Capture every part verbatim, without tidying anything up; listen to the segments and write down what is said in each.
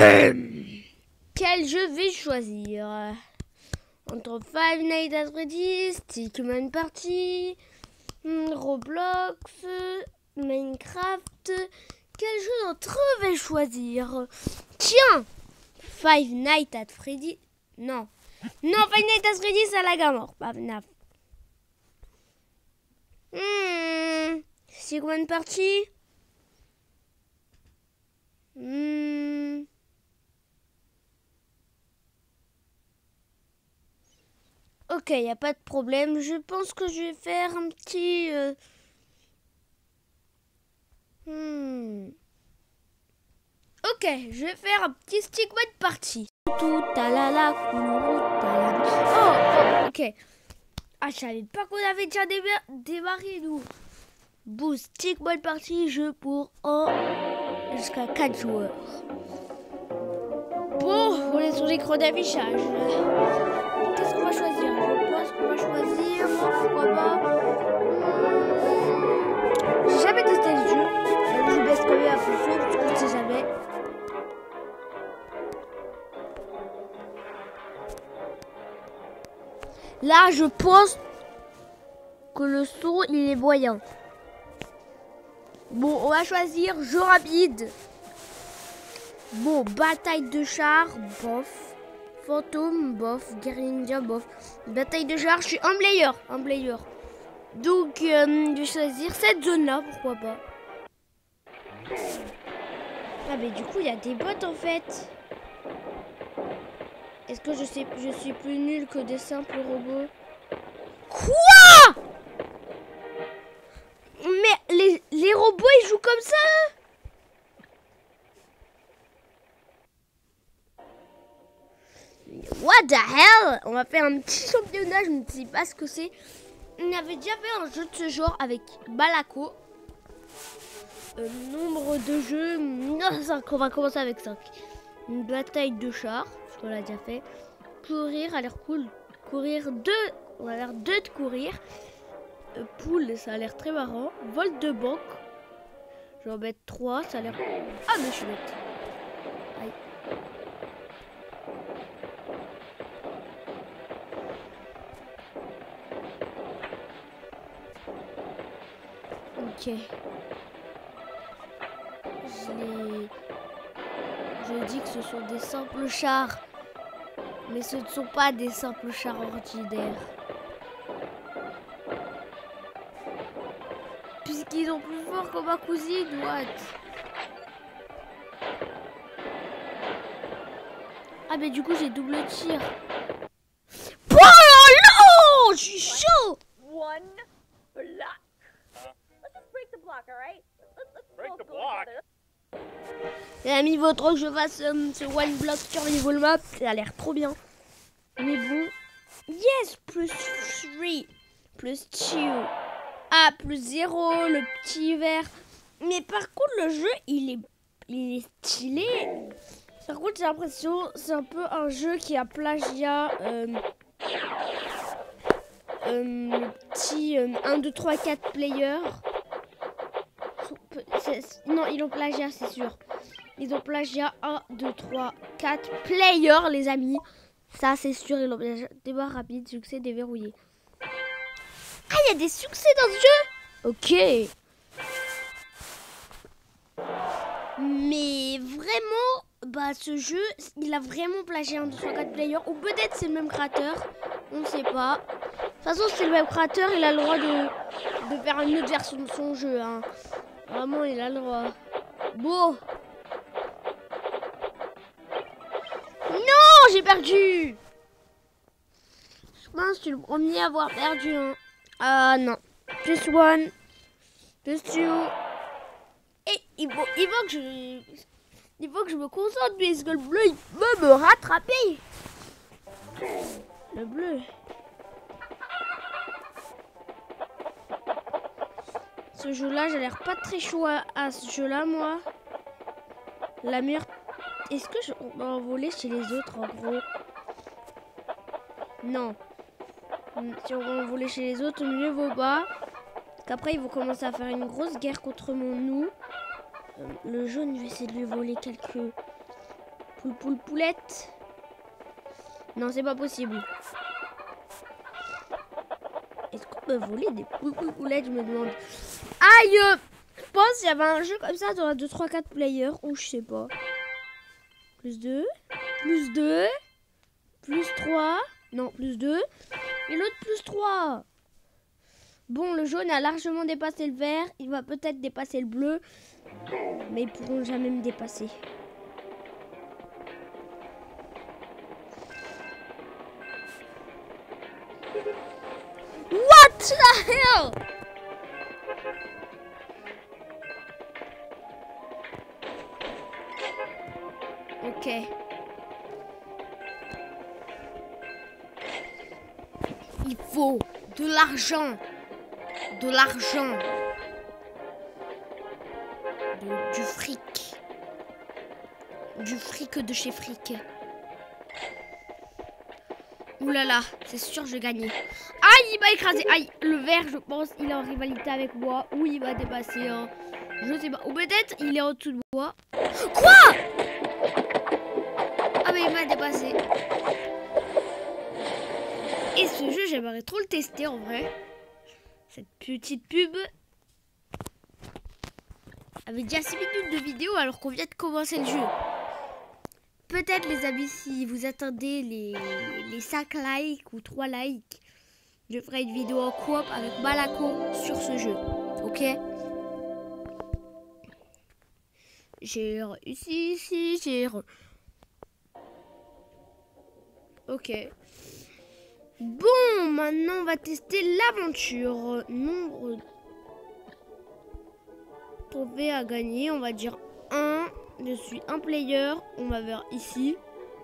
Quel jeu vais-je choisir? Entre Five Nights at Freddy's, Stickman Party, Roblox, Minecraft. Quel jeu d'entre eux vais-je choisir? Tiens, Five Nights at Freddy's. Non. Non, Five Nights at Freddy's, c'est à la gamme, pas F NAF. Hmm. Stickman Party. Hmm. Ok, il n'y a pas de problème. Je pense que je vais faire un petit... Euh... Hmm. Ok, je vais faire un petit Stickman Party. Tout à la la, oh, oh, ok. Ah, je savais pas qu'on avait déjà démarré, nous. Boost Stickman Party, jeu pour un jusqu'à quatre joueurs. Bon, on est sur l'écran d'affichage. Qu'est-ce qu'on va choisir? Je pense qu'on va choisir, pourquoi pas. Hmm. J'ai jamais testé le jeu. Je baisse quand même à fond, parce qu'on ne sait jamais. Là, je pense que le son, il est moyen. Bon, on va choisir jeu rapide. Bon, bataille de chars, bof. Fantôme, bof. Guerrier ninja, bof. Bataille de chars, je suis un player. Un player. Donc, euh, je vais choisir cette zone-là, pourquoi pas. Ah, mais du coup, il y a des bots en fait. Est-ce que je, sais, je suis plus nul que des simples robots? Quoi? Mais les, les robots, ils jouent comme ça? What the hell? On va faire un petit championnat, je ne sais pas ce que c'est. On avait déjà fait un jeu de ce genre avec Balako. Euh, nombre de jeux, non, cinq. On va commencer avec cinq. Une bataille de chars, ce qu'on l'a déjà fait. Courir a l'air cool. Courir deux, on a l'air deux de courir. Euh, poule, ça a l'air très marrant. Vol de banque, je vais en mettre trois, ça a l'air... Ah mais je suis bête. Aïe. Ok. Je les... Je dis que ce sont des simples chars. Mais ce ne sont pas des simples chars ordinaires. Puisqu'ils sont plus forts que ma cousine, what? Ah mais du coup j'ai double tir. Oh non! Je suis chaud! One block. Let's just break the block, alright? Let's, let's Break both the go block. together. Les amis, votre que je fasse um, ce one block survival map, ça a l'air trop bien. Mais bon, yes, plus trois, plus deux, ah, plus zéro, le petit vert. Mais par contre, le jeu, il est, il est stylé. Par contre, j'ai l'impression, c'est un peu un jeu qui a plagiat euh, euh, le petit euh, un, deux, trois, quatre players. Non, ils ont plagiat, c'est sûr. Ils ont plagiat un, deux, trois, quatre players, les amis. Ça, c'est sûr, ils ont plagiat. Débat rapide, succès déverrouillé. Ah, il y a des succès dans ce jeu? Ok. Mais vraiment, bah, ce jeu, il a vraiment plagié un, deux, trois, quatre players. Ou peut-être c'est le même créateur. On ne sait pas. De toute façon, si c'est le même créateur, il a le droit de, de faire une autre version de son jeu. Hein. Vraiment, il a le droit. Bon. Non, j'ai perdu. Je pense que je suis le premier à avoir perdu. Hein. Ah non. Plus one. Plus two. Et il faut, il faut que je... Il faut que je me concentre, puisque le bleu, il peut me rattraper. Le bleu. Ce jeu-là, j'ai l'air pas très chaud à, à ce jeu-là, moi. La meilleure... Est-ce que je on va envoler chez les autres, en gros? Non. Si on va envoler chez les autres, mieux vaut pas. Parce qu'après, ils vont commencer à faire une grosse guerre contre mon nous. Euh, le jaune, je vais essayer de lui voler quelques Poule, poule, poulette. Non, c'est pas possible. Est-ce qu'on peut voler des poules, poules, poulettes? Je me demande. Aïe! Je pense qu'il y avait un jeu comme ça dans la deux, trois, quatre players. Ou je sais pas. Plus deux. Plus deux. Plus trois. Non, plus deux. Et l'autre plus trois. Bon, le jaune a largement dépassé le vert. Il va peut-être dépasser le bleu. Mais ils pourront jamais me dépasser. What the hell? Ok. Il faut de l'argent. De l'argent. De- Du fric. Du fric de chez fric. Ouh là là, c'est sûr je vais gagner. Aïe, il m'a écrasé. Aïe, le vert, je pense, il est en rivalité avec moi. Ou il va dépasser. Hein. Je sais pas. Ou peut-être il est en dessous de moi. Quoi? Ah mais il m'a dépassé. Et ce jeu, j'aimerais trop le tester en vrai. Cette petite pub avait déjà six minutes de vidéo alors qu'on vient de commencer le jeu. Peut-être les amis, si vous attendez les, les cinq likes ou trois likes, je ferai une vidéo en coop avec Balako sur ce jeu. Ok? J'ai réussi ici, j'ai... Re... Ok. Bon, maintenant on va tester l'aventure. Nombre de trophées à gagner, on va dire un. Je suis un player, on va vers ici.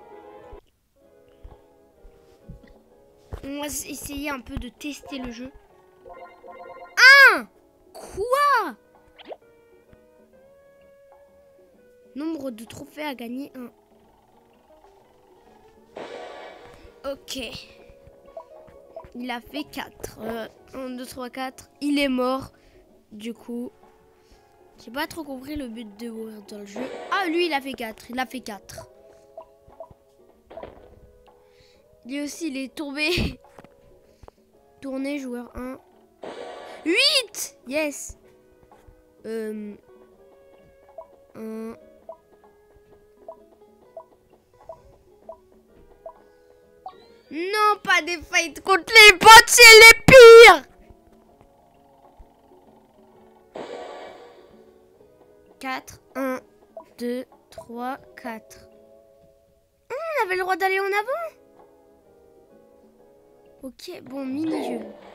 On va essayer un peu de tester le jeu. Un! Quoi? Nombre de trophées à gagner, un. Ok. Il a fait quatre. Euh, un, deux, trois, quatre. Il est mort. Du coup, j'ai pas trop compris le but de mourir dans le jeu. Ah, lui, il a fait quatre. Il a fait quatre. Lui aussi, il est tombé. Tourner, joueur un. huit! Yes! Euh... un. Non, pas des fights contre les bots, c'est les pires! quatre, un, deux, trois, quatre. Oh, on avait le droit d'aller en avant? Ok, bon, mini-jeu.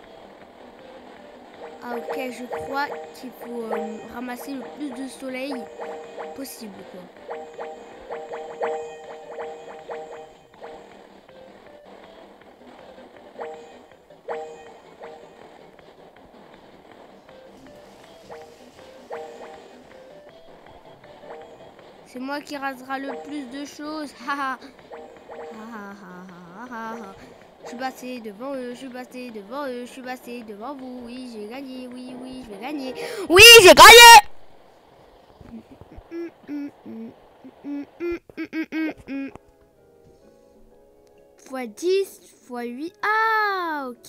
Ah ok, je crois qu'il faut euh, ramasser le plus de soleil possible, quoi. C'est moi qui rasera le plus de choses. Ha ha. Je suis passé devant eux, je suis passé devant eux, je suis passé devant vous. Oui, j'ai gagné, oui, oui, je vais gagner. Oui, j'ai gagné! Fois dix, fois huit. Ah, ok.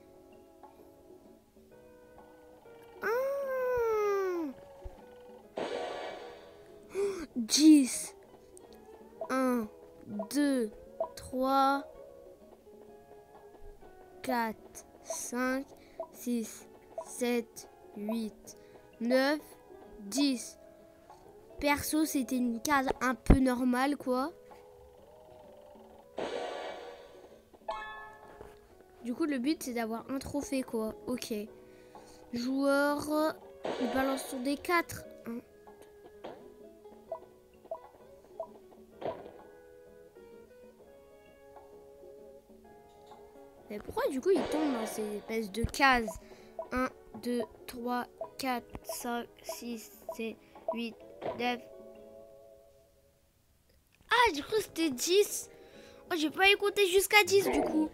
Ah. dix. un, deux, trois, quatre, cinq, six, sept, huit, neuf, dix. Perso, c'était une case un peu normale, quoi. Du coup, le but, c'est d'avoir un trophée, quoi. Ok. Joueur, il balance sur des quatre. un. Mais pourquoi du coup il tombe dans ces espèces de cases? un, deux, trois, quatre, cinq, six, sept, huit, neuf. Ah, du coup c'était dix. Oh, j'ai pas écouté jusqu'à dix du coup.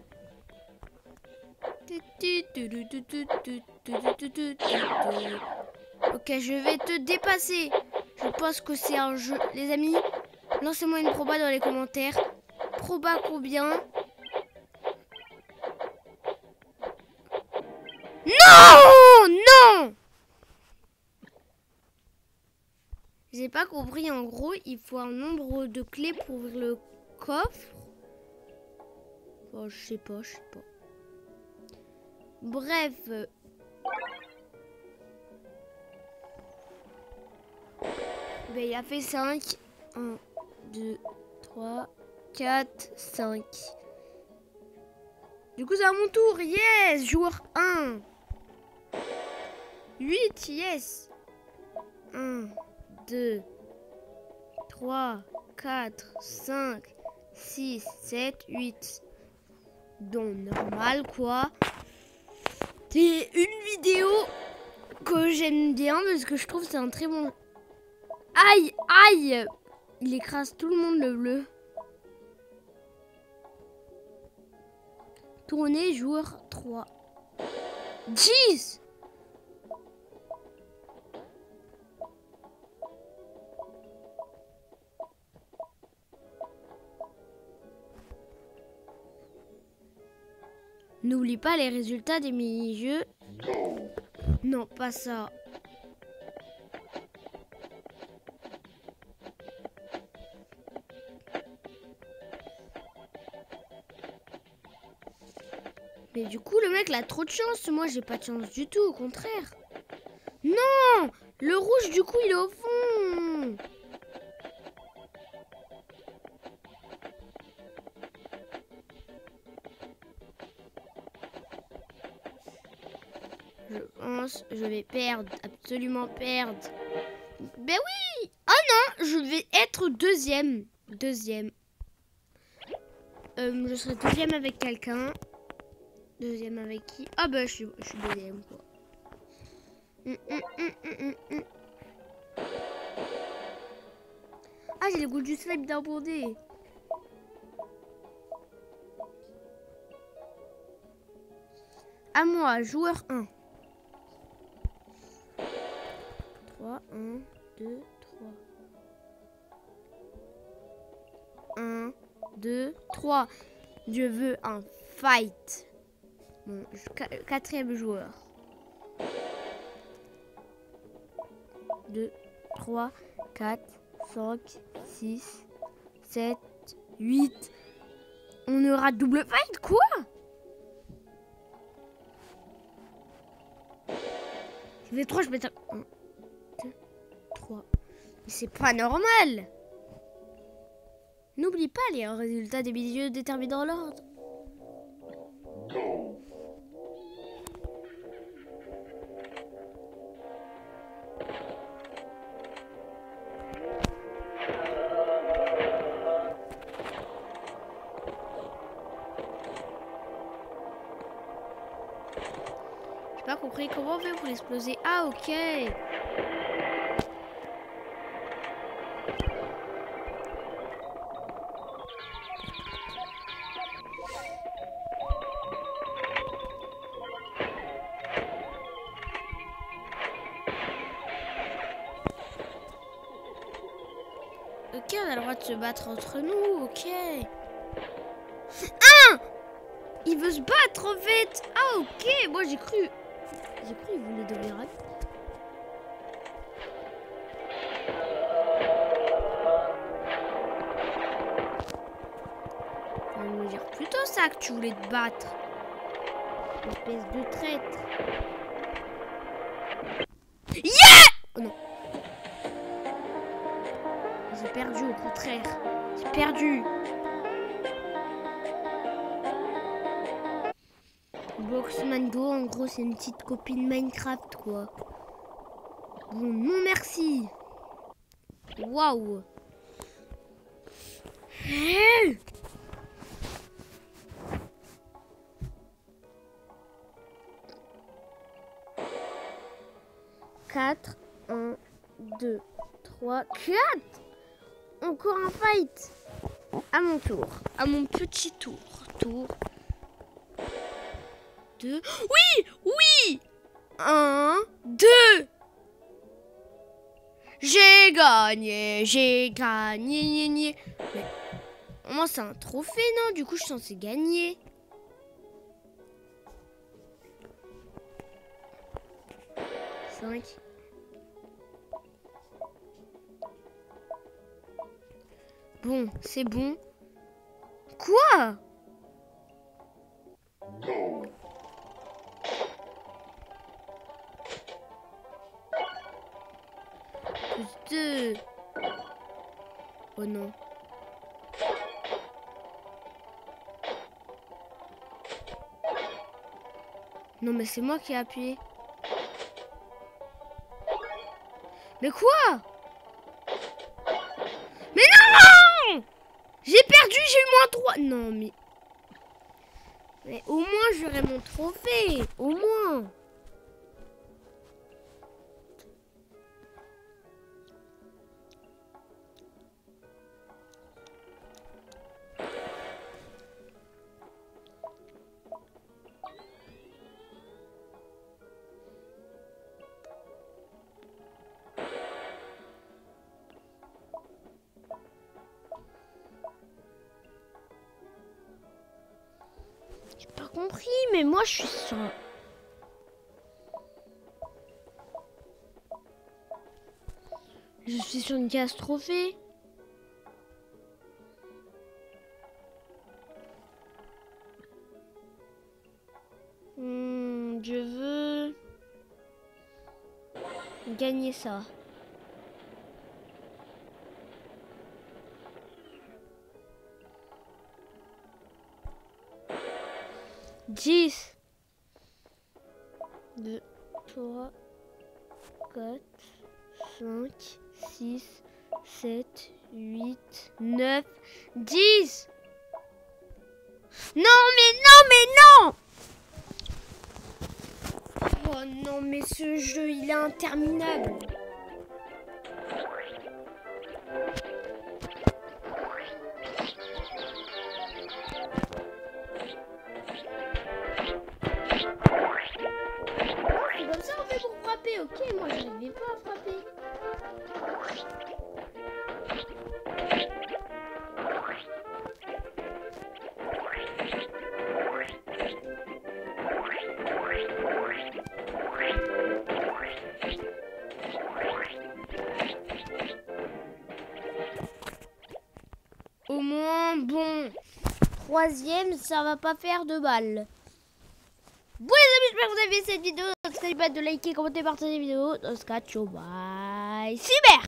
Ok, je vais te dépasser. Je pense que c'est un jeu. Les amis, Lancez-moi une proba dans les commentaires. Proba combien? Non! Non! J'ai pas compris. En gros, il faut un nombre de clés pour ouvrir le coffre. Oh, je sais pas, je sais pas. Bref. Ben, il a fait cinq. un, deux, trois, quatre, cinq. Du coup, c'est à mon tour. Yes! Joueur un. huit, yes! un, deux, trois, quatre, cinq, six, sept, huit. Donc, normal, quoi. C'est une vidéo que j'aime bien parce que je trouve que c'est un très bon... Aïe, aïe! Il écrase tout le monde, le bleu. Tournez, joueur trois. dix! N'oublie pas les résultats des mini-jeux. Non, pas ça. Mais du coup, le mec, il a trop de chance. Moi, j'ai pas de chance du tout, au contraire. Non! Le rouge, du coup, il est au fond. Je pense, je vais perdre, absolument perdre. Ben oui! Oh non, je vais être deuxième. Deuxième. Euh, je serai deuxième avec quelqu'un. Deuxième avec qui? Ah bah je suis, je suis deuxième quoi. Hum, hum, hum, hum, hum. Ah j'ai le goût du slime d'abonder. À moi, joueur un. trois, un, deux, trois. un, deux, trois. Je veux un fight. Bon, quatrième joueur. deux, trois, quatre, cinq, six, sept, huit. On aura double fight, quoi? Je vais trois, je vais... un, deux, trois. Mais c'est pas normal. N'oublie pas, les résultats des vidéos déterminent l'ordre. J'ai pas compris comment on fait pour l'exploser. Ah, ok. Ok, on a le droit de se battre entre nous, ok. Ah! Il veut se battre en fait. Ah, ok, moi j'ai cru. J'ai cru qu'il voulait devenir rapide. On va me dire plutôt ça que tu voulais te battre. Espèce de traître. Yeah! Oh non. J'ai perdu au contraire. J'ai perdu. Boxman Go, en gros, c'est une petite copine Minecraft, quoi. Bon, non merci. Waouh. quatre, un, deux, trois, quatre. Encore un fight. À mon tour. À mon petit tour. Tour. Deux. Oui, oui. Un, deux. J'ai J'ai gagné, j'ai gagné, gné, gné. Mais au moins c'est un trophée, non? Du coup, je suis censée gagner. cinq. Bon, c'est bon. Quoi? Plus deux. Oh non. Non, mais c'est moi qui ai appuyé. Mais quoi? Mais non! J'ai perdu, j'ai eu moins trois. Non, mais... Mais au moins, j'aurai mon trophée. Au moins. J'ai pas compris, mais moi, je suis sur... Je suis sur une case trophée. Hmm, je veux gagner ça. dix. deux, trois, quatre, cinq, six, sept, huit, neuf, dix. Non, mais non, mais non! Oh non, mais ce jeu, il est interminable. C'est comme ça on fait pour frapper, ok? Moi, je n'arrivais pas à frapper. Au moins, bon, troisième, ça va pas faire de balles. Bon les amis, j'espère que vous avez aimé cette vidéo. N'oubliez pas de liker, commenter, partager la vidéo. Dans ce cas, ciao, bye, cyber.